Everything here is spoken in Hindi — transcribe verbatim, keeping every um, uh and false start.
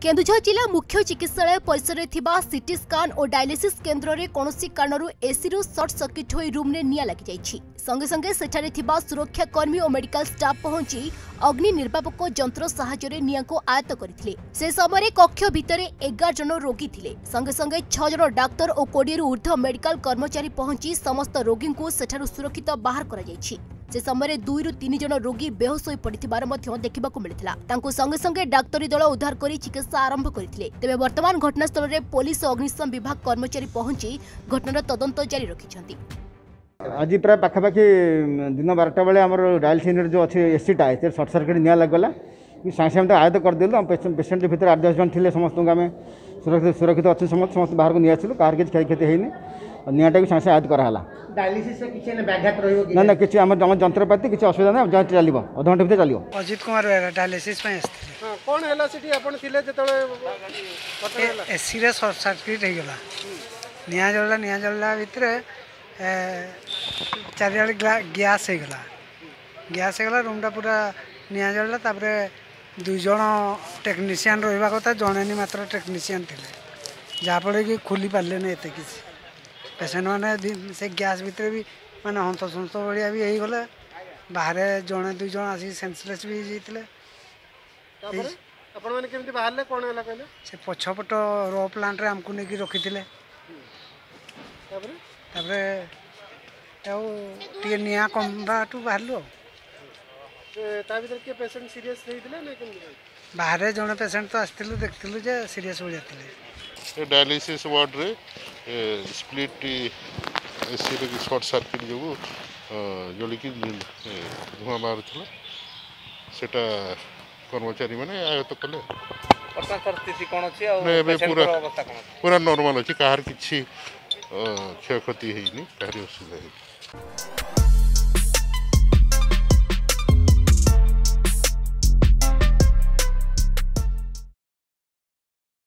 केन्दुझर जिला मुख्य चिकित्सालय परिसर में सीटी स्कान और डायलिसिस केन्द्र में कौन कारण एसी रु सर्ट सर्किट हो रूम में निया लगी जाइछि। संगे संगे सेठारे थिबा सुरक्षा कर्मी और मेडिकल स्टाफ पहुंची अग्नि निर्वापक जंत्र साहाय्य निया को आयत्त करथिले। से समय कक्ष भितर एगार जन रोगी थिले। संगे संगे छह जन डाक्तर और कोड़े रु ऊर्ध्व मेडिकल कर्मचारी पहुंची समस्त रोगी को सेठारु सुरक्षित बाहर करा जाइछि। से समय दुई रु तीन जन रोगी बेहोश हो पड़िथिबार मध्य देखिबाकु मिलिथिला। तांको संगे संगे डाक्तरी दल उद्धार करी चिकित्सा आरंभ करथिले। तेबे वर्तमान घटनास्थल में पुलिस और अग्निशम विभाग कर्मचारी पहुंची घटनार तदंत जारी रखिछन्ति। आज प्राय पाखापाखि दिन बारटा बेले आम डायलिसिस यूनिट जो अच्छे एसीटा है सर्ट सर्किट निया लगला सागे सागे आयत्त करदेलु। पेसेंट भितर आठ दस जन थे समस्त आम सुरक्षित सुरक्षित अच्छे समस्त समस्त बाहर को नहीं आसलु। कहार किसी क्षय क्षति होनी निआटा भी सागे आयत्त कराला। डायलिसिस किसी व्याघात रहिबो कि ना ना किसी आम जंत्रपाति किसी असुविधा ना जहाँ चलो अधघंटे भितर चलो। अजित कुमार बेरा डायलिसिस पे हां कोन हैला सिटी आपण थिले जेतळे एसी रे शॉर्ट सर्किट हे गेला। निया जळला निया जळला भितर चारियाडे गैस हो गला गैस हो गला रूमटा पूरा निया जळला। तापरे दुई जन टेक्नीशियन रहिबा कथा जणे नि मात्र टेक्नीशियन थिले जाफल कि खोली पारे ना एत कि पेसेंट मैंने से गैस भितर भी माने हंस हंस भाया भी हो गले बाहर जड़े दुई जन आसी सेंसलेस भी जाते से पछपट रो प्लांट रे हमको नहीं रखी थे। निया कमबाटू बाहर बाहर जड़े पेसेंट तो आसलु देखलु जे सीरीयस हो जाते। डायलिसिस वार्ड रे स्प्लिट एसी रे शॉर्ट सर्किट जो जलिकी धुआं बाहर था सेटा कर्मचारी मैंने आयत्त कले। पूरा पूरा नॉर्मल अच्छी कहार किसी क्षय क्षति है असुविधा है।